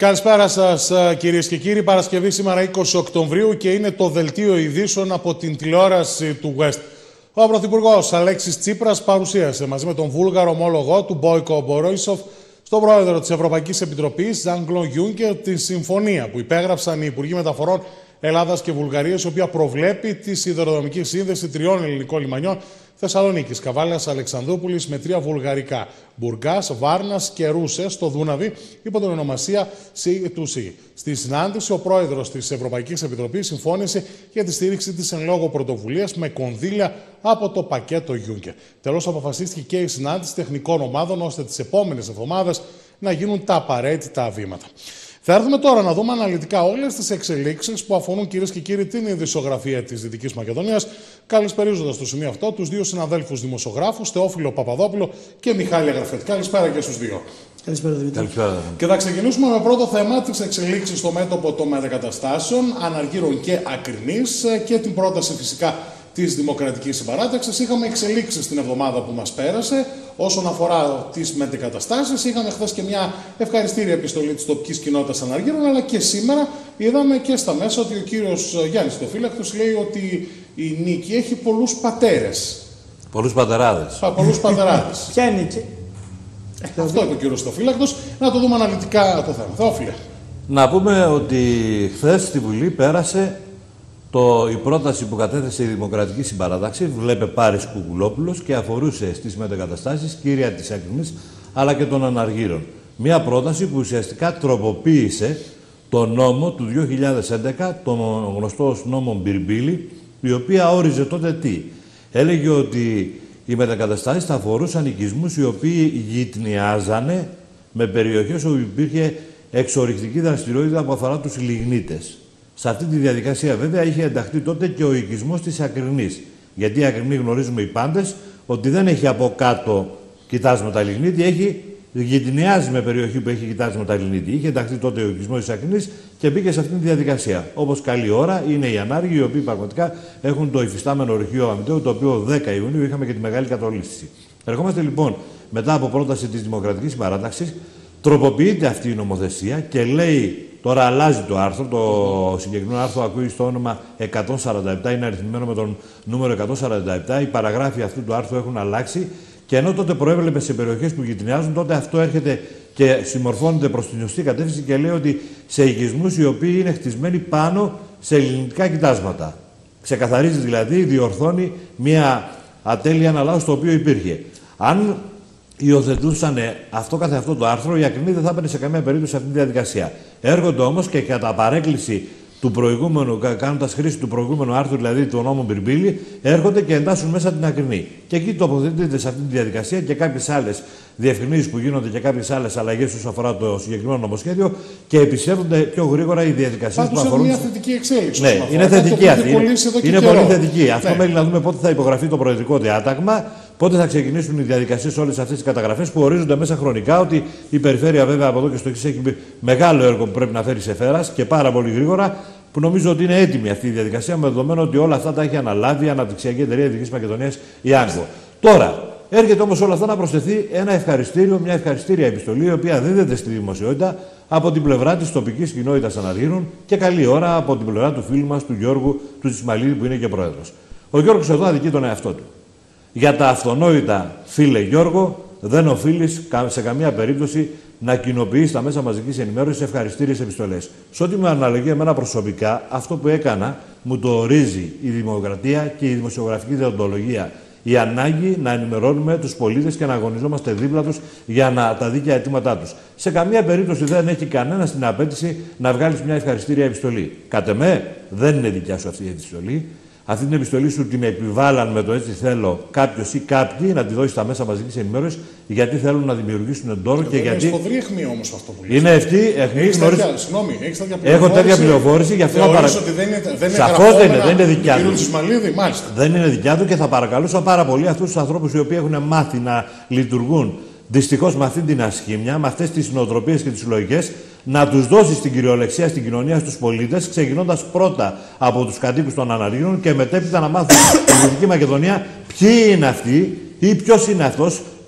Καλησπέρα σας κυρίες και κύριοι. Παρασκευή σήμερα 20 Οκτωβρίου και είναι το δελτίο ειδήσεων από την τηλεόραση του West. Ο Πρωθυπουργός Αλέξης Τσίπρας παρουσίασε μαζί με τον Βούλγαρο ομόλογό του Μπόικο Μποροίσοφ στον πρόεδρο της Ευρωπαϊκής Επιτροπής Ζαν-Κλοντ Γιούνκερ τη συμφωνία που υπέγραψαν οι Υπουργοί Μεταφορών Ελλάδας και Βουλγαρίας, η οποία προβλέπει τη σιδηροδρομική σύνδεση 3 ελληνικών λιμανιών Θεσσαλονίκης, Καβάλας, Αλεξανδρούπολης με 3 βουλγαρικά, Μπουργκάς, Βάρνας και Ρούσες στο Δούναβι, υπό την ονομασία του ΣΥ. Στη συνάντηση, ο πρόεδρος της Ευρωπαϊκής Επιτροπής συμφώνησε για τη στήριξη της εν λόγω πρωτοβουλίας με κονδύλια από το πακέτο Juncker. Τέλος, αποφασίστηκε και η συνάντηση τεχνικών ομάδων ώστε τις επόμενες εβδομάδες να γίνουν τα απαραίτητα βήματα. Θα έρθουμε τώρα να δούμε αναλυτικά όλες τις εξελίξεις που αφορούν, κυρίες και κύριοι, την ειδησιογραφία της Δυτικής Μακεδονίας, καλησπερίζοντας στο σημείο αυτό τους δύο συναδέλφους δημοσιογράφους, Θεόφιλο Παπαδόπουλο και Μιχάλη Αγραφέτη. Καλησπέρα και στους δύο. Καλησπέρα, Δημήτρη. Και θα ξεκινήσουμε με πρώτο θέμα τις εξελίξεις στο μέτωπο των μετεγκαταστάσεων, Αναργύρων και Ακρινής και την πρόταση φυσικά της Δημοκρατικής Συμπαράταξης. Είχαμε εξελίξεις την εβδομάδα που μας πέρασε όσον αφορά τις μετεγκαταστάσεις. Είχαμε χθες και μια ευχαριστήρια επιστολή της τοπικής κοινότητας Αναργύρων, αλλά και σήμερα είδαμε και στα μέσα ότι ο κύριος Γιάννης Θεοφύλακτος λέει ότι η νίκη έχει πολλούς πατέρες. Πολλούς πατεράδες. Πολλούς πατεράδες. Ποια είναι η νίκη? Αυτό είπε ο κύριος Θεοφύλακτος. Να το δούμε αναλυτικά το θέμα. Θεόφιλε. Να πούμε ότι χθες στη Βουλή πέρασε η πρόταση που κατέθεσε η Δημοκρατική Συμπαράταξη, βλέπε Πάρης Κουκουλόπουλος, και αφορούσε στις μετεγκαταστάσεις, κύρια της Ακρινής, αλλά και των Αναργύρων. Μια πρόταση που ουσιαστικά τροποποίησε το νόμο του 2011, τον γνωστό ως νόμο Μπιρμπίλη, η οποία όριζε τότε τι? Έλεγε ότι οι μετεγκαταστάσεις θα αφορούσαν οικισμούς οι οποίοι γειτνιάζανε με περιοχές όπου υπήρχε εξορρυκτική δραστηριότητα που αφορά τους λιγνίτες. Σε αυτή τη διαδικασία, βέβαια, είχε ενταχθεί τότε και ο οικισμός της Ακρινής. Γιατί η Ακρινή, γνωρίζουμε οι πάντες, ότι δεν έχει από κάτω κοιτάσματα λιγνίτη, γειτνιάζει με περιοχή που έχει κοιτάσματα λιγνίτη. Είχε ενταχθεί τότε ο οικισμός της Ακρινής και μπήκε σε αυτή τη διαδικασία. Όπως καλή ώρα είναι οι ανάργοι, οι οποίοι πραγματικά έχουν το υφιστάμενο ορυχείο αμυντέου, το οποίο 10 Ιουνίου είχαμε και τη μεγάλη κατολίσθηση. Ερχόμαστε λοιπόν μετά από πρόταση της Δημοκρατικής Συμπαράταξης, τροποποιείται αυτή η νομοθεσία και λέει. Τώρα αλλάζει το άρθρο, το συγκεκριμένο άρθρο ακούει στο όνομα 147, είναι αριθμημένο με τον νούμερο 147. Οι παραγράφοι αυτού του άρθρου έχουν αλλάξει και ενώ τότε προέβλεπε σε περιοχές που γειτονιάζουν, τότε αυτό έρχεται και συμμορφώνεται προς την σωστή κατεύθυνση και λέει ότι σε οικισμούς οι οποίοι είναι χτισμένοι πάνω σε ελληνικά κοιτάσματα. Ξεκαθαρίζει δηλαδή, διορθώνει μια ατέλεια αναλάους το οποίο υπήρχε. Αν υιοθετούσαν αυτό καθε αυτό το άρθρο, η Ακρινή δεν θα έπαιρνε σε καμία περίπτωση αυτή τη διαδικασία. Έρχονται όμως και κατά παρέκκληση του προηγούμενου, κάνοντας χρήση του προηγούμενου άρθρου, δηλαδή του νόμου Μπιρμπίλη, έρχονται και εντάσσουν μέσα την Ακρινή. Και εκεί τοποθετείται σε αυτή τη διαδικασία και κάποιες άλλες διευκρινήσεις που γίνονται και κάποιες άλλες αλλαγές όσον αφορά το συγκεκριμένο νομοσχέδιο και επισέρχονται πιο γρήγορα οι διαδικασίες που αφορούν. Είναι μια θετική εξέλιξη. Ναι, είναι θετική αυτή. Είναι πολύ θετική. Ναι. Αυτό μένει να δούμε πότε θα υπογραφεί το προεδρικό διάταγμα. Πότε θα ξεκινήσουν οι διαδικασίες όλες αυτές τις καταγραφές που ορίζονται μέσα χρονικά, ότι η περιφέρεια βέβαια από εδώ και στο εξής έχει μεγάλο έργο που πρέπει να φέρει σε φέρας και πάρα πολύ γρήγορα, που νομίζω ότι είναι έτοιμη αυτή η διαδικασία με δεδομένο ότι όλα αυτά τα έχει αναλάβει η Αναπτυξιακή Εταιρεία Δυτικής Μακεδονίας, η ΆΝΚΟ. Τώρα, έρχεται όμως όλα αυτά να προσθεθεί ένα ευχαριστήριο, μια ευχαριστήρια επιστολή, η οποία δίδεται στη δημοσιότητα από την πλευρά της τοπικής κοινότητας Αναργύρων και καλή ώρα από την πλευρά του φίλου μας, του Γιώργου του Τσισμαλίδη, που είναι και πρόεδρος. Ο Γιώργος εδώ αδικεί τον εαυτό του. Για τα αυτονόητα, φίλε Γιώργο, δεν οφείλεις σε καμία περίπτωση να κοινοποιείς τα μέσα μαζικής ενημέρωσης ευχαριστήριες επιστολές. Σε ό,τι με αναλογεί εμένα προσωπικά, αυτό που έκανα μου το ορίζει η δημοκρατία και η δημοσιογραφική δεοντολογία. Η ανάγκη να ενημερώνουμε τους πολίτες και να αγωνιζόμαστε δίπλα τους για τα δίκαια αιτήματά τους. Σε καμία περίπτωση δεν έχει κανένα την απέτηση να βγάλεις μια ευχαριστήρια επιστολή. Κατ' εμέ, δεν είναι δικιά σου αυτή η επιστολή. Αυτή την επιστολή σου την επιβάλλαν με το έτσι θέλω κάποιος ή κάποιοι να τη δώσει στα μέσα μαζικής ενημέρωσης, γιατί θέλουν να δημιουργήσουν εντόρο και γιατί. Είναι σφοδρή αιχμή όμως αυτό που λέει. Είναι αιχμή. Συγγνώμη, έχεις τέτοια πληροφόρηση. Έχω τέτοια πληροφόρηση, γι' αυτό θα παρακαλούσα. Σαφώς δεν είναι δικιά του. Μάλιστα. Δεν είναι δικιά του και θα παρακαλούσα πάρα πολύ αυτούς τους ανθρώπους οι οποίοι έχουν μάθει να λειτουργούν δυστυχώς με αυτή την ασχήμια, με αυτές τις νοοτροπίες και τις συλλογικές, να τους δώσει την κυριολεξία στην κοινωνία, στους πολίτες, ξεκινώντας πρώτα από τους κατοίκους των Αναργύρων και μετέπειτα να μάθουν στη Δυτική Μακεδονία ποιοι είναι αυτοί ή ποιος είναι αυτός,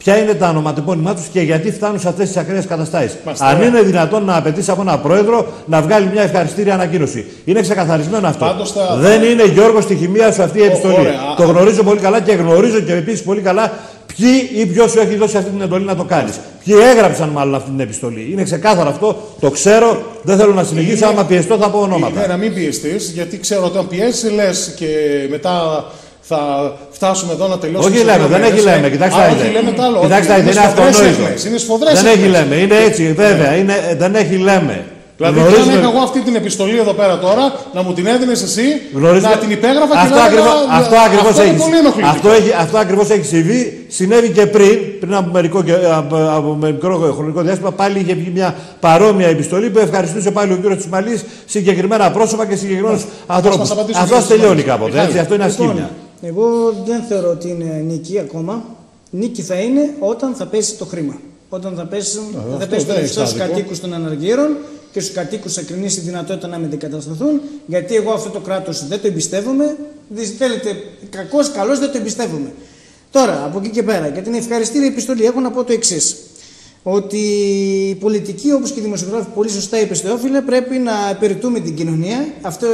ποια είναι τα ονοματεπώνυμά τους και γιατί φτάνουν σε αυτές τις ακραίες καταστάσεις. Αν είναι δυνατόν να απαιτήσει από έναν πρόεδρο να βγάλει μια ευχαριστήρια ανακοίνωση. Είναι ξεκαθαρισμένο αυτό. Δεν είναι, Γιώργο, στη χημεία σου αυτή η επιστολή. Το γνωρίζω πολύ καλά και γνωρίζω και επίσης πολύ καλά ποιοι ή ποιος σου έχει δώσει αυτή την εντολή να το κάνεις. Ποιοι έγραψαν μάλλον αυτή την επιστολή. Είναι ξεκάθαρο αυτό, το ξέρω, δεν θέλω να συνεχίσω. Άμα πιεστώ θα πω ονόματα. Ναι, να μην πιεστείς, γιατί ξέρω ότι αν πιέσεις λες και μετά θα φτάσουμε εδώ να τελειώσουμε. Όχι λέμε, δεν έχει λέμε. Κοιτάξτε, είναι αυτονόητο. Είναι σφοδρές. Δεν έχει λέμε, είναι έτσι, βέβαια. Δεν έχει λέμε. Δηλαδή, αν είχα εγώ αυτή την επιστολή εδώ πέρα τώρα, να μου την έδινες εσύ, να την υπέγραφα και αυτό ακριβώς έχει συμβεί. Συνέβη και πριν από μικρό χρονικό διάστημα, πάλι είχε βγει μια παρόμοια επιστολή που ευχαριστούσε πάλι ο κύριος Τσιμαλής συγκεκριμένα πρόσωπα και συγκεκριμένους ανθρώπους. Αυτό τελειώνει κάποτε. Αυτό είναι ασκήμια. Εγώ δεν θεωρώ ότι είναι νίκη ακόμα. Νίκη θα είναι όταν θα πέσει το χρήμα. Όταν θα πέσει το ρευστό στους κατοίκους των αναργύρων και στους κατοίκους Ακρινής η δυνατότητα να μετεκατασταθούν, γιατί εγώ αυτό το κράτος δεν το εμπιστεύομαι. Θέλετε, κακός, καλός, δεν το εμπιστεύομαι. Τώρα, από εκεί και πέρα, για την ευχαριστήρια επιστολή, έχω να πω το εξής. Ότι η πολιτική, όπως και οι δημοσιογράφοι πολύ σωστά είπε, Θεόφιλε, πρέπει να υπηρετούμε την κοινωνία.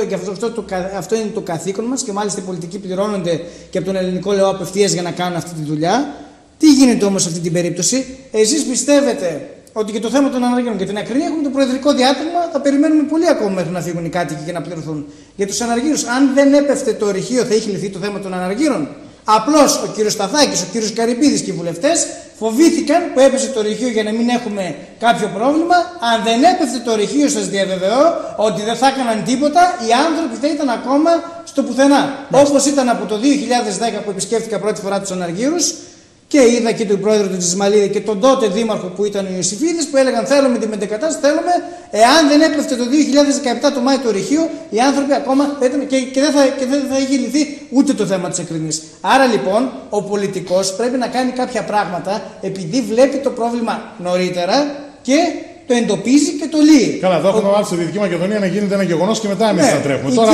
Αυτό είναι το καθήκον μας και μάλιστα οι πολιτικοί πληρώνονται και από τον ελληνικό λαό απευθείας για να κάνουν αυτή τη δουλειά. Τι γίνεται όμως σε αυτή την περίπτωση? Εσείς πιστεύετε ότι και το θέμα των αναργύρων και την Ακρινή έχουμε το προεδρικό διάταγμα, θα περιμένουμε πολύ ακόμα μέχρι να φύγουν οι κάτοικοι και να πληρωθούν. Για τους αναργύρους, αν δεν έπεφτε το ορυχείο, θα είχε λυθεί το θέμα των αναργύρων? Απλώς ο κύριος Σταθάκης, ο κύριος Καρυπίδης και οι βουλευτές φοβήθηκαν που έπεσε το ορυχείο για να μην έχουμε κάποιο πρόβλημα. Αν δεν έπεφτε το ορυχείο, σας διαβεβαιώ ότι δεν θα έκαναν τίποτα, οι άνθρωποι θα ήταν ακόμα στο πουθενά. Όπως ήταν από το 2010 που επισκέφτηκα πρώτη φορά τους αναργύρους. Και είδα και τον πρόεδρο του Τζισμαλίδη και τον τότε δήμαρχο που ήταν ο Ιωσήφιδης που έλεγαν θέλουμε τη μετεκατάσταση, θέλουμε. Εάν δεν έπεφτε το 2017 το Μάη το ορυχείο, οι άνθρωποι ακόμα θα ήταν και δεν θα είχε λυθεί ούτε το θέμα της Ακρινής. Άρα λοιπόν ο πολιτικός πρέπει να κάνει κάποια πράγματα επειδή βλέπει το πρόβλημα νωρίτερα και το εντοπίζει και το λύει. Καλά, εδώ έχουμε βάλει στη Δυτική Μακεδονία να γίνεται ένα γεγονός και μετά εμείς θα τρέχουμε. Τώρα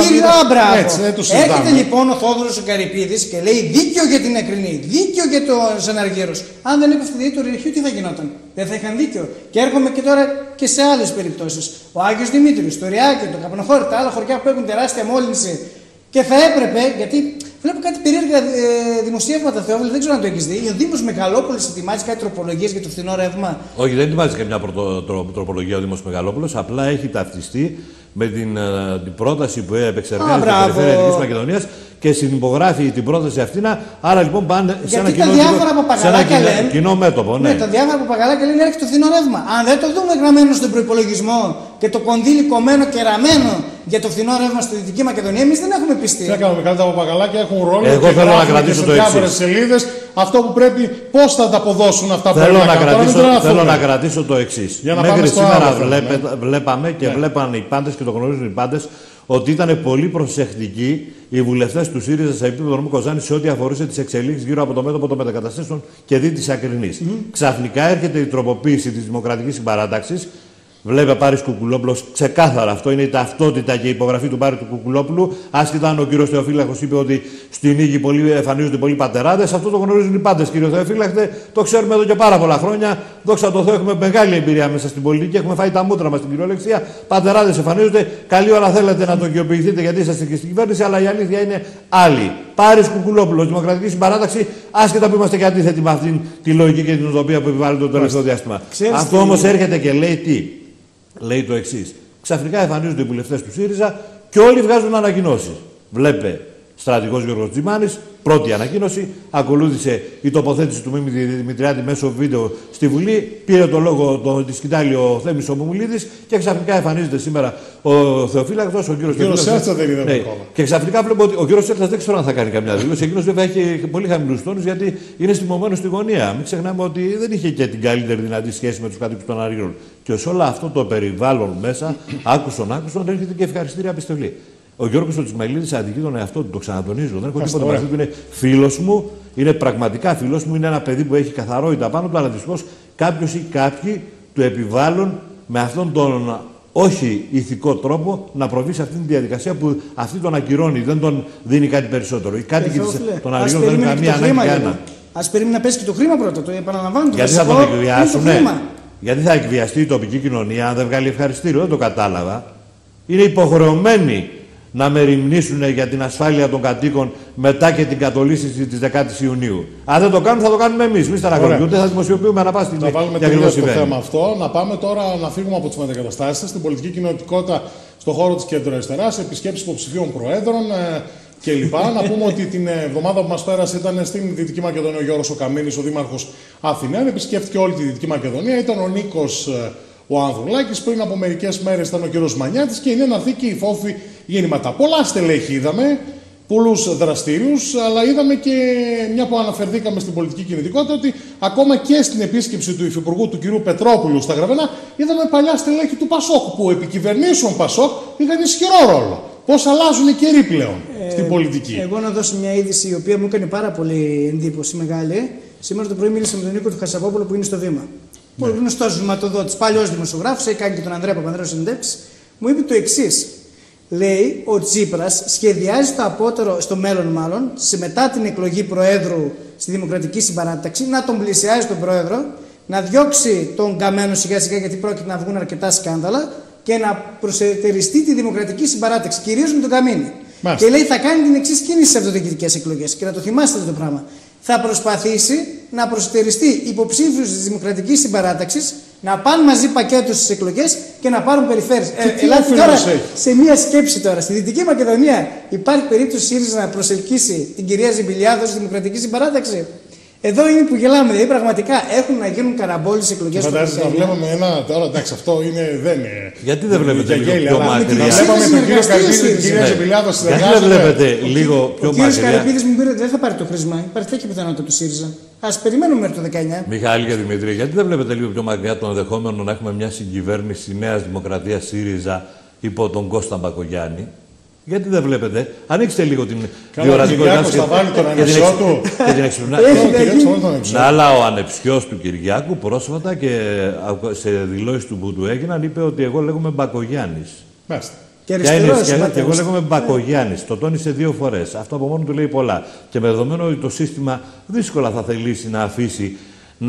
έρχεται λοιπόν ο Θόδωρος ο Καρυπίδης και λέει δίκαιο για την Ακρινή, δίκαιο για τους αναργύρους. Αν δεν έπεφτε το ορυχείο, τι θα γινόταν? Δεν θα είχαν δίκαιο. Και έρχομαι και τώρα και σε άλλες περιπτώσεις. Ο Άγιος Δημήτριος, το Ριάκιο, το Καπνοχώρι, τα άλλα χωριά που έχουν τεράστια μόλυνση. Και θα έπρεπε, γιατί βλέπω κάτι περίεργα δημοσιεύματα, Θεόφιλε, δεν ξέρω αν το έχεις δει. Ο Δήμος Μεγαλόπολης ετοιμάζει κάτι τροπολογίες για το φθηνό ρεύμα. Όχι, δεν ετοιμάζει καμιά τροπολογία ο Δήμος Μεγαλόπολης, απλά έχει ταυτιστεί με την πρόταση που επεξεργάζεται η Περιφέρεια Δυτικής Μακεδονίας και συνυπογράφει την πρόταση αυτή. Άρα λοιπόν πάνε σε ένα κοινό μέτωπο. Ναι, τα διάφορα παπαγαλάκια λένε έρχεται το φθηνό ρεύμα. Αν δεν το δούμε γραμμένο στον προϋπολογισμό και το κονδύλι κομμένο και ραμμένο για το φθηνό ρεύμα στη Δυτική Μακεδονία, εμείς δεν έχουμε πιστεί. Τι κάνουμε, καλά, τα παπαγαλάκια έχουν ρόλο. Εγώ θέλω να κρατήσω το διάφορες σελίδες. Αυτό που πρέπει, πώς θα τα αποδώσουν αυτά που θέλω να κρατήσω το εξής. Μέχρι σήμερα βλέπαμε και βλέπαν οι πάντες και το γνωρίζουν οι πάντες ότι ήταν πολύ προσεκτικοί οι βουλευτές του ΣΥΡΙΖΑ σε επίπεδο νομού Κοζάνη σε ό,τι αφορούσε τις εξελίξεις γύρω από το μέτωπο των μετακαταστήσεων και δι της Ακρινής. Ξαφνικά έρχεται η τροποποίηση της δημοκρατικής συμπαράταξης. Βλέπει Πάρης Κουκουλόπουλος, ξεκάθαρα αυτό είναι η ταυτότητα και η υπογραφή του Πάρη του Κουκουλόπουλου. Άσχετα αν ο κύριος Θεοφύλακτος είπε ότι στην Νίκη εμφανίζονται πολλοί πατεράδες, αυτό το γνωρίζουν οι πάντες, κύριο Θεοφύλακτε. Το ξέρουμε εδώ και πάρα πολλά χρόνια. Δόξα τω Θεώ, έχουμε μεγάλη εμπειρία μέσα στην πολιτική, έχουμε φάει τα μούτρα μας στην κυριολεξία. Πατεράδες εμφανίζονται. Καλή ώρα θέλετε να το οικειοποιηθείτε γιατί είσαστε και στην κυβέρνηση, αλλά η αλήθεια είναι άλλη. Πάρης Κουκουλόπουλος, Δημοκρατική Συμπαράταξη, άσχετα που είμαστε και αντίθετοι με αυτήν τη λογική και την οτροπία που επιβάλλεται το τελευταίο διάστημα. Αυτό όμως έρχεται και λέει τι? Λέει το εξής. Ξαφνικά εμφανίζονται οι βουλευτές του ΣΥΡΙΖΑ και όλοι βγάζουν ανακοινώσεις. Βλέπε στρατηγός Γιώργος Τζιμάνης, πρώτη ανακοίνωση. Ακολούθησε η τοποθέτηση του Μίμη Δημητριάδη μέσω βίντεο στη Βουλή. Πήρε το λόγο, τη σκητάλη ο Θέμης ο Μουμουλίδης και ξαφνικά εμφανίζεται σήμερα ο Θεοφύλακτος, ο κύριος Σέρτσα δεν είδαμε ακόμα. Και ξαφνικά βλέπω ότι ο κύριος Σέρτσα δεν ξέρω αν θα κάνει καμιά δήλωση. Εκείνος βέβαια έχει πολύ χαμηλούς τόνους γιατί είναι στιμωμένος στη γωνία. Μην ξεχνάμε ότι δεν είχε και την καλύτερη δυνατή σχέση με τους κατοίκους των αναργύρων. Και σε όλο αυτό το περιβάλλον μέσα, άκουσον, έρχεται και ευχαριστήρια επιστολή. Ο Γιώργος Τσιμαλίδης αδικεί τον εαυτό του, το ξανατονίζω. Δεν έχω τίποτα μαζί του. Είναι φίλος μου, είναι πραγματικά φίλος μου. Είναι ένα παιδί που έχει καθαρότητα πάνω του, αλλά δυστυχώς κάποιος ή κάποιοι του επιβάλλουν με αυτόν τον όχι ηθικό τρόπο να προβεί σε αυτήν τη διαδικασία που αυτή τον ακυρώνει, δεν τον δίνει κάτι περισσότερο. Οι κάτοικοι των αναργύρων δεν έχουν καμία ανάγκη για ένα. Ας περίμενε να πέσει και το χρήμα πρώτα. Το επαναλαμβάνω. Γιατί θα τον εκβιάσουν. Γιατί θα εκβιαστεί η τοπική κοινωνία αν δεν βγάλει ευχαριστήριο. Δεν το κατάλαβα. Είναι υποχρεωμένοι να μεριμνήσουν για την ασφάλεια των κατοίκων μετά και την κατολίσθηση της 10ης Ιουνίου. Αν δεν το κάνουν, θα το κάνουμε εμείς. Μη στεναχωρηθείτε, θα δημοσιοποιούμε ανά πάση στιγμή. Να βάλουμε τελείως το θέμα αυτό. Να πάμε τώρα να φύγουμε από τις μετεγκαταστάσεις στην πολιτική κοινωνικότητα στον χώρο της κεντροαριστεράς, επισκέψεις υποψηφίων προέδρων κλπ. Να πούμε ότι την εβδομάδα που μας πέρασε ήταν στην Δυτική Μακεδονία ο Γιώργος ο Καμίνης, ο Δήμαρχος Αθηναίων. Επισκέφτηκε όλη τη Δυτική Μακεδονία. Ήταν ο Νίκος ο Ανδρουλάκης. Πριν από μερικές μέρες ήταν ο κ. Μανιάτης και είναι να έρθει και η Φόφη γεννήματα. Πολλά στελέχη είδαμε, πολλούς δραστήριους, αλλά είδαμε και μια που αναφερθήκαμε στην πολιτική κινητικότητα ότι ακόμα και στην επίσκεψη του Υφυπουργού του κ. Πετρόπουλου στα Γραβενά είδαμε παλιά στελέχη του Πασόκ που επί κυβερνήσεων Πασόκ είχαν ισχυρό ρόλο. Πώς αλλάζουν οι καιροί πλέον στην πολιτική. Εγώ να δώσω μια είδηση η οποία μου έκανε πάρα πολύ εντύπωση μεγάλη. Σήμερα το πρωί μίλησα με τον Νίκο του Χασαπόπουλο που είναι στο Δήμα. Ο γνωστός βηματοδότης, παλιός δημοσιογράφος, έχει κάνει και τον Ανδρέα Παπανδρέου συνεντεύξεις, μου είπε το εξής. Λέει ο Τσίπρας σχεδιάζει το απότερο, στο μέλλον μάλλον, μετά την εκλογή Προέδρου στη Δημοκρατική Συμπαράταξη, να τον πλησιάζει τον Πρόεδρο, να διώξει τον Καμένο σιγά σιγά γιατί πρόκειται να βγουν αρκετά σκάνδαλα και να προσετεριστεί τη Δημοκρατική Συμπαράταξη, κυρίως με τον Καμίνη. Και λέει θα κάνει την εξής κίνηση σε αυτοδιοικητικές εκλογές. Και να το θυμάστε αυτό το πράγμα. Θα προσπαθήσει να προσετεριστεί υποψήφιους της Δημοκρατικής Συμπαράταξης, να πάνε μαζί πακέτο στις εκλογές και να πάρουν περιφέρειες. Ελάτε τώρα σε μια σκέψη τώρα. Στη Δυτική Μακεδονία υπάρχει περίπτωση ΣΥΡΙΖΑ να προσελκύσει την κυρία Ζιμπηλιάδο στη Δημοκρατική Συμπαράταξη. Εδώ είναι που γελάμε. Δηλαδή πραγματικά έχουν να γίνουν καραμπόλες εκλογές. Φαντάζεστε να βλέπουμε ένα. Τώρα εντάξει, αυτό είναι, δεν είναι. Γιατί δεν βλέπετε λίγο πιο μακριά. Να βλέπαμε τον κύριο Καρυπίδη και την κυρία Ζιμπηλιάδο στη Γιατί δεν βλέπετε λίγο πιο μακριά. Ο κύριος Καρυπίδης μου πήρε ότι δεν θα πάρει το χρήσμα. Υπάρχει τέτοια πιθανότητα του ΣΥΡΙΖΑ. Ας περιμένουμε μέχρι το 19. Μιχάλη και Δημήτρη, γιατί δεν βλέπετε λίγο πιο μακριά τον ενδεχόμενο να έχουμε μια συγκυβέρνηση Νέας Δημοκρατίας ΣΥΡΙΖΑ υπό τον Κώστα Μπακογιάννη? Γιατί δεν βλέπετε, ανοίξτε λίγο την διορατικότητά σας και την εξυπνάδα. Αλλά ο ανεψιός του Κυριάκου πρόσφατα και σε δηλώσεις του που του έγιναν είπε ότι εγώ λέγομαι Μπακογιάννης. Και εγώ λέγομαι Μπακογιάννης. Το τόνισε 2 φορές. Αυτό από μόνο του λέει πολλά. Και με δεδομένο ότι το σύστημα δύσκολα θα θελήσει να αφήσει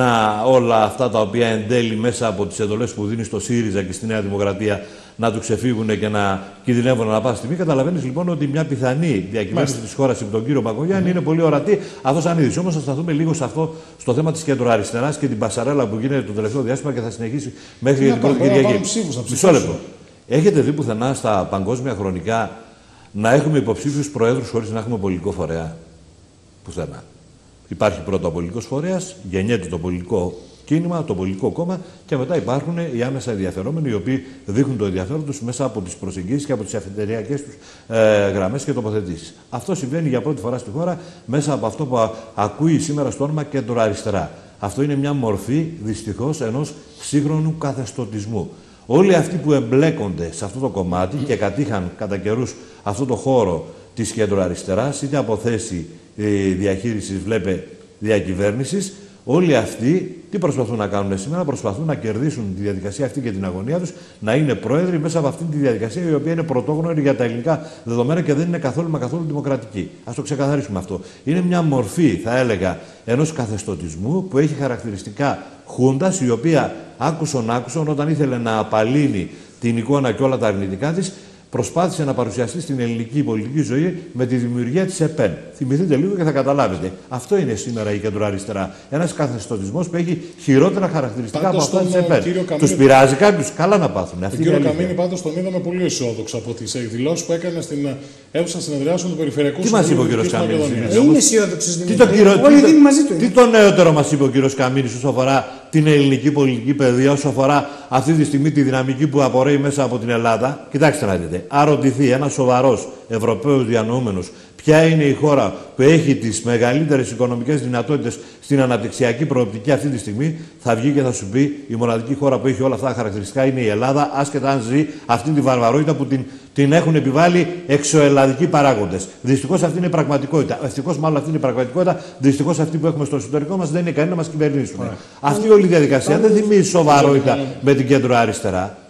όλα αυτά τα οποία εν τέλει μέσα από τις εντολές που δίνει στο ΣΥΡΙΖΑ και στη Νέα Δημοκρατία να του ξεφύγουν και να κινδυνεύουν να πάση στιγμή. Καταλαβαίνεις λοιπόν ότι μια πιθανή διακυβέρνηση της χώρας από τον κύριο Μπακογιάννη είναι πολύ ορατή. Αυτό σαν είδηση. Όμως θα σταθούμε λίγο σε αυτό, στο θέμα της κεντροαριστεράς και την πασαρέλα που γίνεται το τελευταίο διάστημα και θα συνεχίσει μέχρι την πρώτη Κυριακή. Μισό λεπτό. Έχετε δει πουθενά στα παγκόσμια χρονικά να έχουμε υποψήφιους προέδρους χωρίς να έχουμε πολιτικό φορέα? Πουθενά. Υπάρχει πρώτα ο πολιτικός φορέας, γεννιέται το πολιτικό κίνημα, το πολιτικό κόμμα και μετά υπάρχουν οι άμεσα ενδιαφερόμενοι οι οποίοι δείχνουν το ενδιαφέρον τους μέσα από τις προσεγγίσεις και από τις αφεντηριακές τους γραμμές και τοποθετήσεις. Αυτό συμβαίνει για πρώτη φορά στη χώρα μέσα από αυτό που ακούει σήμερα στο όνομα κεντροαριστερά. Αυτό είναι μια μορφή δυστυχώς ενός σύγχρονου καθεστωτισμού. Όλοι αυτοί που εμπλέκονται σε αυτό το κομμάτι και κατήχαν κατά καιρούς αυτό το χώρο της κεντροαριστεράς, είτε από θέση διαχείρισης, βλέπε διακυβέρνησης, όλοι αυτοί τι προσπαθούν να κάνουν σήμερα? Προσπαθούν να κερδίσουν τη διαδικασία αυτή και την αγωνία τους, να είναι πρόεδροι μέσα από αυτή τη διαδικασία η οποία είναι πρωτόγνωρη για τα ελληνικά δεδομένα και δεν είναι καθόλου μα καθόλου δημοκρατική. Ας το ξεκαθαρίσουμε αυτό. Είναι μια μορφή, θα έλεγα, ενός καθεστωτισμού που έχει χαρακτηριστικά χούντας, η οποία άκουσον όταν ήθελε να απαλύνει την εικόνα και όλα τα αρνητικά της, προσπάθησε να παρουσιαστεί στην ελληνική πολιτική ζωή με τη δημιουργία της ΕΠΕΝ. Θυμηθείτε λίγο και θα καταλάβετε. Αυτό είναι σήμερα η κεντροαριστερά. Ένας καθεστωτισμός που έχει χειρότερα χαρακτηριστικά από αυτά της ΕΠΕΝ. Τους πειράζει κάποιους? Καλά να πάθουν. Τον κύριο Καμίνη πάντως τον είδαμε πολύ αισιόδοξο από τις εκδηλώσεις που έκανε στην αίθουσα συνεδριάσεων του Περιφερειακού Συμβουλίου. Τι μας είπε ο κύριος Καμίνης? Είναι αισιόδοξος Δημήτρη. Όλοι δίνουν μαζί του. Τι το νεότερο μας είπε ο κύριος Καμίνης όσο αφορά την ελληνική πολιτική παιδεία, όσο αφορά αυτή τη στιγμή τη δυναμική που απορρέει μέσα από την Ελλάδα? Κοιτάξτε να δείτε. Αν ρωτηθεί ένας σοβαρός Ευρωπαίος διανοούμενος ποια είναι η χώρα που έχει τις μεγαλύτερες οικονομικές δυνατότητες στην αναπτυξιακή προοπτική αυτή τη στιγμή, θα βγει και θα σου πει η μοναδική χώρα που έχει όλα αυτά τα χαρακτηριστικά είναι η Ελλάδα, άσχετα αν ζει αυτή τη βαρβαρότητα που την έχουν επιβάλει εξωελλαδικοί παράγοντες. Δυστυχώς αυτή είναι η πραγματικότητα. Ευτυχώς μάλλον αυτή είναι η πραγματικότητα. Δυστυχώς αυτή που έχουμε στο εσωτερικό μας δεν είναι ικανοί να μας κυβερνήσουν. Αυτή όλη η διαδικασία δεν θυμίζει σοβαρότητα με την κέντρο αριστερά.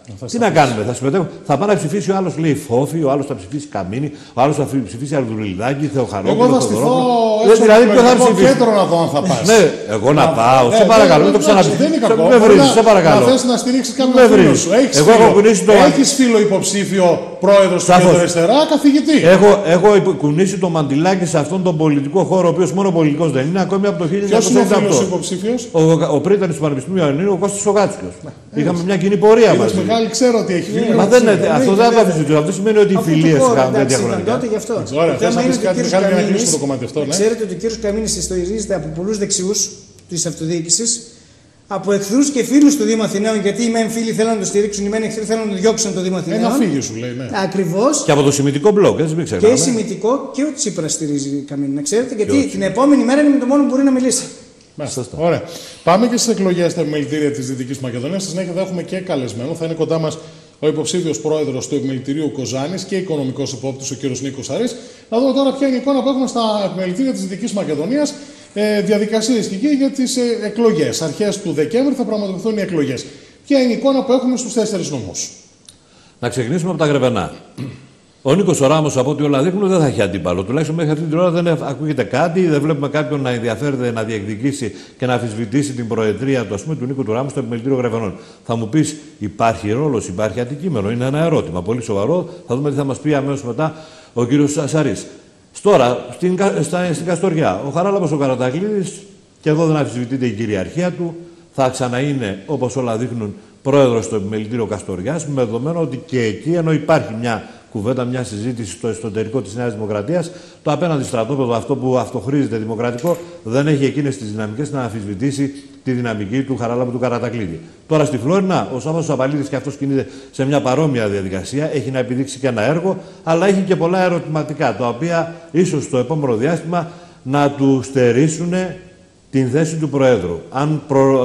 Τι να κάνουμε, θα συμμετέχουμε. Θα πάει να ψηφίσει ο άλλο, λέει Φόφη, ο άλλο θα ψηφίσει Καμίνη, ο άλλο θα ψηφίσει Αρδουριλιδάκη, Θεοχαρόπουλο. Εγώ θα στηθώ δηλαδή, ποιο θα ψηφίσει. Κέντρο να δω αν θα πας. Ναι, εγώ να πάω. Σε παρακαλώ, μην το ξαναπεί. Δεν είναι κακό. Με βρει, σε παρακαλώ. Να θες να στηρίξεις κάποιον φίλο σου. Έχεις φίλο υποψήφιο πρόεδρο του κέντρο-αριστερά, καθηγητή. Έχω κουνήσει το μαντιλάκι σε αυτόν τον πολιτικό χώρο, ο οποίος μόνο πολιτικός δεν είναι, ακόμη από το 1998. Ποιος είναι ο φίλος υποψήφιος? Ο πρίτανης του Πανεπιστημίου Ιωαννίνου, ο Κώστας Σογάτσιος. Είχαμε μια κοινή πορεία μαζί. Μεγάλη, ξέρω ότι έχει φίλο. Μα αυτό δεν θα το αφήσω. Αυτό σημαίνει ότι οι φιλίες είχαν διαχρονικά. Ωραία, θες να πεις κάτι Μιχάλη για να κλείσουμε το κομμάτι αυτό. Ξέρετε ότι ο κύριος Καμίνης ιστορίζεται από πολλούς δεξιούς της αυτοδιοίκησης, από εχθρούς και φίλους του Δήμου Αθηναίων, γιατί οι μεν φίλοι θέλουν να το στηρίξουν, οι μεν εχθροί θέλουν να το διώξουν το Δήμο Αθηναίων. Ένα φύγει σου λέει, ναι. Ακριβώς. Και από το σημιτικό μπλοκ, έτσι μην ξεχνάμε. Και σημιτικό και ο Τσίπρας στηρίζει Καμίνη, να ξέρετε, γιατί την επόμενη μέρα είναι με το μόνο που μπορεί να μιλήσει. Σωστά. Ωραία. Πάμε και στις εκλογές στα επιμελητήρια της Δυτικής Μακεδονίας. Στη συνέχεια θα έχουμε και καλεσμένο. Θα είναι κοντά μας ο υποψήφιος πρόεδρος του επιμελητηρίου Κοζάνης και οικονομικός υπόπτης ο κ. Νίκος Αρής. Να δούμε τώρα ποια είναι η εικόνα που έχουμε στα επιμελητήρια της Δυτικής Μακεδονίας. Διαδικασίες και εκεί για τις εκλογές. Αρχές του Δεκέμβρη θα πραγματοποιηθούν οι εκλογές. Ποια είναι η εικόνα που έχουμε στους 4 νομούς. Να ξεκινήσουμε από τα Γρεβενά. Ο Νίκος ο Ράμος, από ό,τι όλα δείχνουν, δεν θα έχει αντίπαλο. Τουλάχιστον μέχρι αυτή την ώρα δεν ακούγεται κάτι, δεν βλέπουμε κάποιον να ενδιαφέρεται να διεκδικήσει και να αμφισβητήσει την προεδρία του Νίκου του Ράμου στο επιμελητήριο Γρεβενών. Θα μου πεις, υπάρχει ρόλος, υπάρχει αντικείμενο, είναι ένα ερώτημα πολύ σοβαρό. Θα δούμε τι θα μας πει αμέσως μετά ο κύριος Σαρής. Τώρα, στην Καστοριά, ο Χαράλαμπος ο Καρατακλίδης, και εδώ δεν αμφισβητείται η κυριαρχία του, θα ξαναείνε, όπως όλα δείχνουν, πρόεδρος στο επιμελητήριο Καστοριάς, με δεδομένο ότι και εκεί, ενώ υπάρχει μια κουβέντα, μια συζήτηση στο εσωτερικό της Νέας Δημοκρατίας, το απέναντι στρατόπεδο, αυτό που αυτοχρήζεται δημοκρατικό, δεν έχει εκείνες τις δυναμικές να αμφισβητήσει τη δυναμική του Χαράλαμπου του Καρατακλίδη. Τώρα στη Φλόρινα, ο Σάββατος Απαλίδης και αυτός κινείται σε μια παρόμοια διαδικασία, έχει να επιδείξει και ένα έργο, αλλά έχει και πολλά ερωτηματικά, τα οποία ίσως στο επόμενο διάστημα να του στερήσουν την θέση του Προέδρου. Αν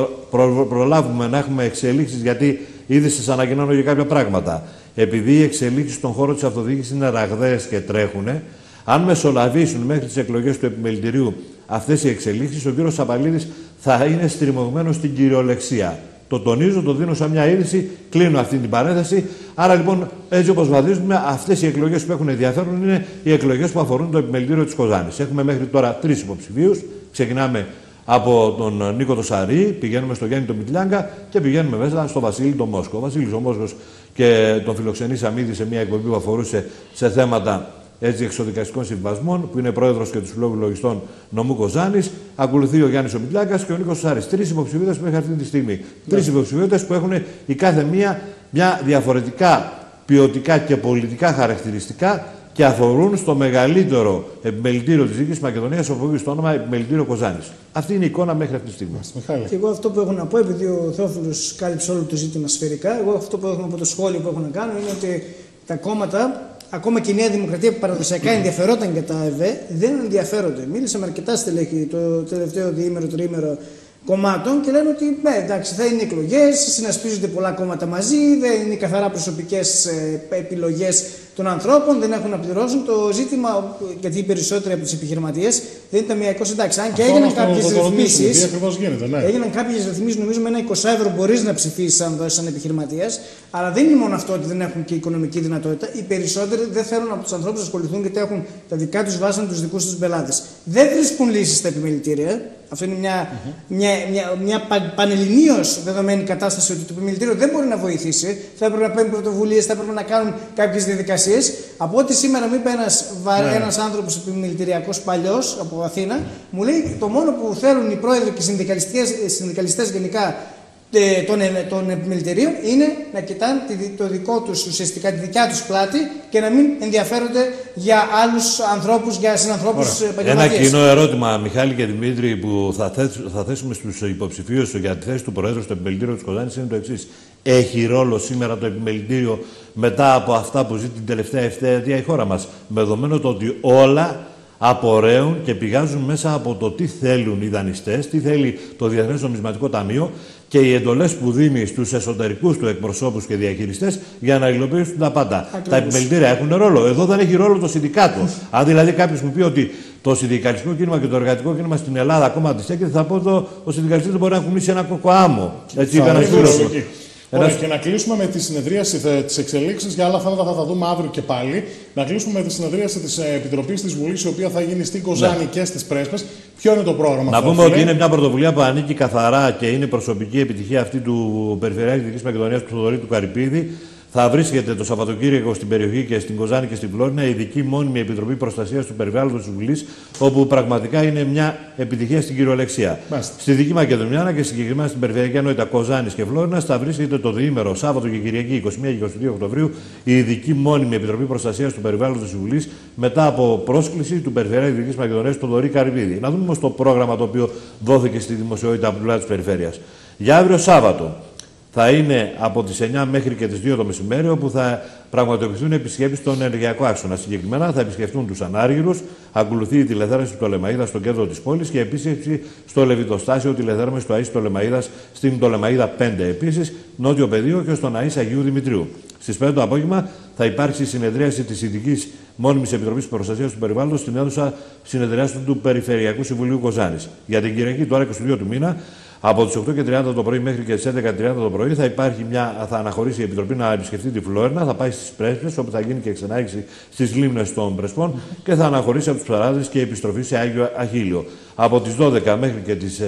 προλάβουμε να έχουμε εξελίξεις, γιατί ήδη σας ανακοινώνω για κάποια πράγματα. Επειδή οι εξελίξεις στον χώρο της αυτοδιοίκησης είναι ραγδαίες και τρέχουν, αν μεσολαβήσουν μέχρι τις εκλογές του επιμελητηρίου αυτές οι εξελίξεις, ο κύριος Σαπαλίδης θα είναι στριμωγμένος στην κυριολεξία. Το τονίζω, το δίνω σαν μια είδηση, κλείνω αυτή την παρένθεση. Άρα λοιπόν, έτσι όπως βαδίζουμε, αυτές οι εκλογές που έχουν ενδιαφέρον είναι οι εκλογές που αφορούν το επιμελητήριο της Κοζάνης. Έχουμε μέχρι τώρα 3 υποψηφίους. Ξεκινάμε από τον Νίκο το Σαρή, πηγαίνουμε στο Γιάννη τον Μητλιάγκα και πηγαίνουμε μέσα στο Βασίλη τον Μόσκο. Ο Βασίλης ο Μόσκος και τον φιλοξενήσαμε ήδη σε μια εκπομπή που αφορούσε σε θέματα εξοδικαστικών συμβασμών, που είναι πρόεδρος και του Συλλόγου Λογιστών νομού Κοζάνης. Ακολουθεί ο Γιάννης ο Μητλιάγκας και ο Νίκος Σάρης. 3 υποψηφιότητες μέχρι αυτή τη στιγμή. 3 υποψηφιότητες που έχουν η κάθε μία μια διαφορετικά ποιοτικά και πολιτικά χαρακτηριστικά και αφορούν στο μεγαλύτερο επιμελητήριο της Δυτικής Μακεδονίας, όπου έχει στο όνομα Επιμελητήριο Κοζάνης. Αυτή είναι η εικόνα μέχρι αυτή τη στιγμή. Και εγώ αυτό που έχω να πω, επειδή ο Θεόφιλος κάλυψε όλο το ζήτημα σφαιρικά, εγώ αυτό που έχω από το σχόλιο που έχω να κάνω είναι ότι τα κόμματα, ακόμα και η Νέα Δημοκρατία που παραδοσιακά ενδιαφερόταν για τα ΕΒ, δεν ενδιαφέρονται. Μίλησα με αρκετά στελέχη το τελευταίο διήμερο, τριήμερο κομμάτων και λένε ότι εντάξει, θα είναι εκλογές, συνασπίζονται πολλά κόμματα μαζί, δεν είναι καθαρά προσωπικές επιλογές των ανθρώπων, δεν έχουν να πληρώσουν. Το ζήτημα, γιατί οι περισσότεροι από τους επιχειρηματίες δεν ήταν μιακώς εντάξει. Αν και έγιναν κάποιες ρυθμίσεις. Έγιναν κάποιες ρυθμίσεις, νομίζω με ένα 20€ μπορείς να ψηφίσεις αν δώσεις σαν επιχειρηματίας. Αλλά δεν είναι μόνο αυτό ότι δεν έχουν και οικονομική δυνατότητα. Οι περισσότεροι δεν θέλουν από τους ανθρώπους να ασχοληθούν γιατί έχουν τα δικά τους βάσανα, τους δικούς τους πελάτες. Δεν βρίσκουν λύσεις στα επιμελητήρια. Αυτό είναι μια πανελληνίως δεδομένη κατάσταση ότι το επιμελητήριο δεν μπορεί να βοηθήσει. Θα έπρεπε να παίρνουν πρωτοβουλίες, θα έπρεπε να κάνουν κάποιες διαδικασίες. Από ό,τι σήμερα μου είπε ένας άνθρωπος επιμελητηριακός παλιός από Αθήνα, μου λέει το μόνο που θέλουν οι πρόεδροι και οι συνδικαλιστές γενικά των επιμελητηρίων είναι να κοιτάνε το δικό τους, ουσιαστικά τη δικιά τους πλάτη και να μην ενδιαφέρονται για άλλους ανθρώπους, για συνανθρώπους επαγγελματίες. Ένα κοινό ερώτημα, Μιχάλη και Δημήτρη, που θα θέσουμε στους υποψηφίους για τη θέση του Προέδρου στο επιμελητήριο της Κοζάνης είναι το εξής. Έχει ρόλο σήμερα το επιμελητήριο μετά από αυτά που ζει την τελευταία ευθέτεια η χώρα μας, με δεδομένο το ότι όλα απορρέουν και πηγάζουν μέσα από το τι θέλουν οι δανειστές, τι θέλει το Διεθνές Νομισματικό Ταμείο και οι εντολές που δίνει στους εσωτερικούς του εκπροσώπους και διαχειριστές για να υλοποιήσουν τα πάντα. Ακριβώς. Τα επιμελητήρια έχουν ρόλο. Εδώ δεν έχει ρόλο το συνδικάτο. Αν δηλαδή κάποιος μου πει ότι το συνδικαλιστικό κίνημα και το εργατικό κίνημα στην Ελλάδα ακόμα αντιστέκεται, θα πω ότι ο συνδικαλιστής δεν μπορεί να κουνήσει ένα κοκοάμμο. Έτσι είπε ένας φίλος μου. Ωραία, και να κλείσουμε με τη συνεδρίαση της εξελίξης, για άλλα θέματα θα τα δούμε αύριο και πάλι. Να κλείσουμε με τη συνεδρίαση της Επιτροπής της Βουλής, η οποία θα γίνει στην Κοζάνη και στις Πρέσπες. Ποιο είναι το πρόγραμμα? Να πούμε ότι είναι μια πρωτοβουλία που ανήκει καθαρά και είναι προσωπική επιτυχία αυτή του Περιφερειάρχη Δυτικής Μακεδονίας, του Θοδωρή του Καρυπίδη. Θα βρίσκεται το Σαββατοκύριακο στην περιοχή και στην Κοζάνη και στην Φλόρινα ειδική μόνιμη Επιτροπή Προστασίας του Περιβάλλοντος της Βουλής, όπου πραγματικά είναι μια επιτυχία στην κυριολεξία. Στη Δυτική Μακεδονία και συγκεκριμένα στην Περιφερειακή Ενότητα Κοζάνης και Φλόρινας θα βρίσκεται το διήμερο Σάββατο και Κυριακή 21 και 22 Οκτωβρίου η ειδική μόνιμη Επιτροπή Προστασίας του Περιβάλλοντος της Βουλής, μετά από πρόσκληση του Περιφερειάρχη Δυτικής Μακεδονίας, του Θοδωρή Καρυπίδη. Να δούμε όμως το πρόγραμμα το οποίο δόθηκε στη δημοσιότητα από την πλευρά της Περιφέρειας. Για αύριο Σάββατο θα είναι από τις 9 μέχρι και τις 2 το μεσημέρι, όπου θα πραγματοποιηθούν επισκέψεις στον ενεργειακό άξονα. Συγκεκριμένα θα επισκεφτούν τους Ανάργυρους, ακολουθεί η τηλεθέρμανση του Πτολεμαΐδα στο κέντρο της πόλης και επίσκεψη στο Λεβιτοστάσιο τηλεθέρμανση του Αΐς Πτολεμαΐδας στην Πτολεμαΐδα 5. Επίσης, νότιο πεδίο και στον Αΐς Αγίου Δημητρίου. Στις 5 το απόγευμα θα υπάρξει συνεδρίαση της Ειδικής Μόνιμης Επιτροπής Προστασίας του Περιβάλλοντος στην αίθουσα συνεδριάσεων του Περιφερειακού Συμβουλίου Κοζάνης. Για την Κυριακή, τώρα 22 του μήνα, από τις 8:30 το πρωί μέχρι και τις 11:30 το πρωί θα αναχωρήσει η Επιτροπή να επισκεφτεί τη Φλόρινα, θα πάει στις Πρέσπες, όπου θα γίνει και ξενάγηση στις λίμνες των Πρεσπών και θα αναχωρήσει από τους Ψαράδες και επιστροφή σε Άγιο Αχίλιο. Από τις 12 μέχρι και τις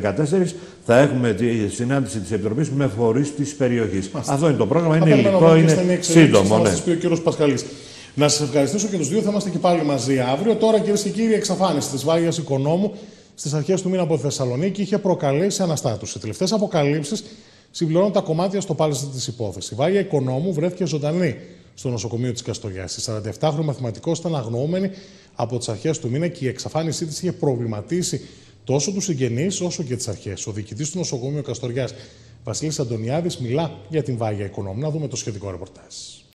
14 θα έχουμε τη συνάντηση της Επιτροπής με φορείς της περιοχής. Αυτό είναι το πρόγραμμα, είναι υλικό, είναι σύντομο. Θα σας πει ο κύριος Πασχαλής. Να σας ευχαριστήσω και τους δύο, θα είμαστε και πάλι μαζί αύριο. Τώρα, κυρίες και κύριοι, εξαφάνιση της Βάγιας Οικονόμου στις αρχές του μήνα από τη Θεσσαλονίκη είχε προκαλέσει αναστάτωση. Οι τελευταίες αποκαλύψεις συμπληρώνουν τα κομμάτια στο πάλιστα της υπόθεσης. Η Βάγια Οικονόμου βρέθηκε ζωντανή στο νοσοκομείο της Καστοριάς. Η 47χρονη μαθηματικός ήταν αγνοούμενη από τις αρχές του μήνα και η εξαφάνισή της είχε προβληματίσει τόσο τους συγγενείς όσο και τις αρχές. Ο διοικητής του νοσοκομείου Καστοριάς, Βασίλης Αντωνιάδης, μιλά για την Βάγια Οικονόμου. Να δούμε το σχετικό ρεπορτάζ.